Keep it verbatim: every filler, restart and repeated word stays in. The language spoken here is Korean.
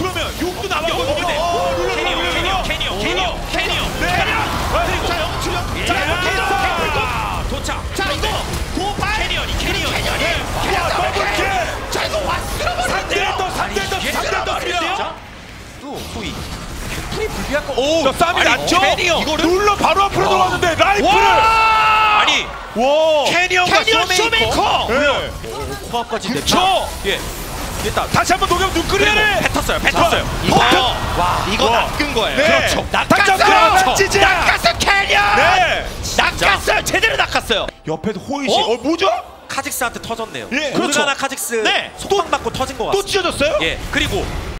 그러면 욕도 나왔거든요. 네. 어, 룰러 캐니어, 룰러, 캐니어, 룰러. 캐니어, 캐니어, 캐니어. 네. 그리고 자, 영웅 출격. 자, 자, 이거 캐니어. 아, 도착. 자, 이거 고발. 캐니언이, 캐니언. 네. 와, 더블킬. 자 이거 왔으면 삼 대 일 더, 삼 대 일 더, 삼 대 일 더 쓰는데요? 또 소위 풀이 불리한 거. 오, 저 쌈이 아니, 났죠? 캐니어. 이거를 룰러 바로 앞으로 와. 들어갔는데 라이프를. 와! 아니, 와. 캐니언과 캐니언 쇼메이커. 네. 코앞까지 그쵸? 예. 일단 다시 한번 녹여 눈끄리를. 뱉었어요. 뱉었어요. 이거 와, 이거 와. 낚은 거예요. 네. 그렇죠. 낚았어요. 낚았어요. 낚았어 캐리어. 네. 낚았어요. 제대로 낚았어요. 옆에서 호이 씨. 어? 어, 뭐죠? 카직스한테 터졌네요. 예. 그렇죠. 그렇죠. 카직스 네. 속박 받고 터진 것 또 같습니다. 찢어졌어요? 예. 그리고